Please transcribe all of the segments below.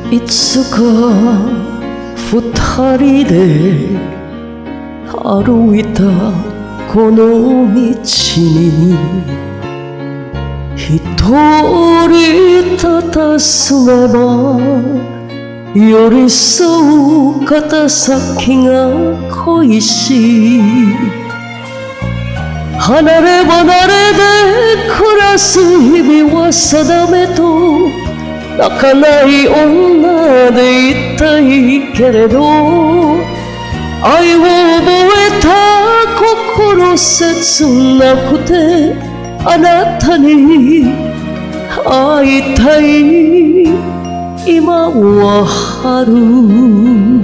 いつか二人で歩いたこの道に一人たたすめば寄り添う肩先が恋しい。離れ離れで暮らす日々は定めと泣かない女でいたいけれど、愛を覚えた心切なくてあなたに会いたい。今は春、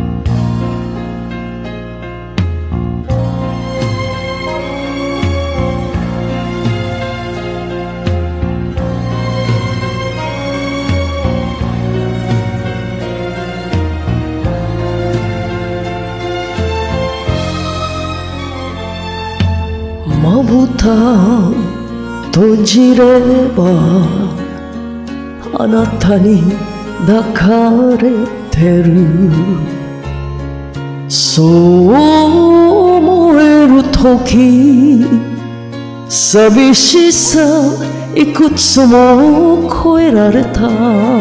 まぶた閉じればあなたに抱かれてる。そう思える時寂しさいくつも超えられた。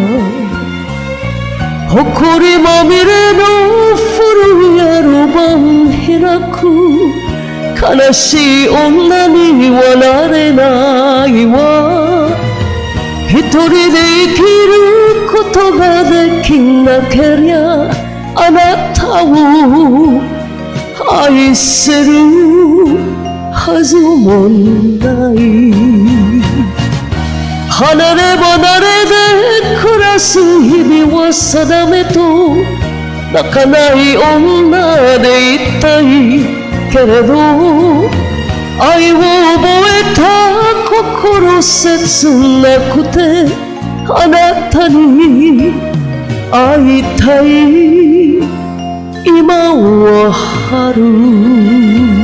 誇りまみれの古いアルバム開く。悲しい女にはなれないわ。一人で生きることができなけりゃあなたを愛せるはずもない。離れ離れで暮らす日々は定めと泣かない女でいたいけれど、愛を覚えた心切なくてあなたに会いたい。今は春。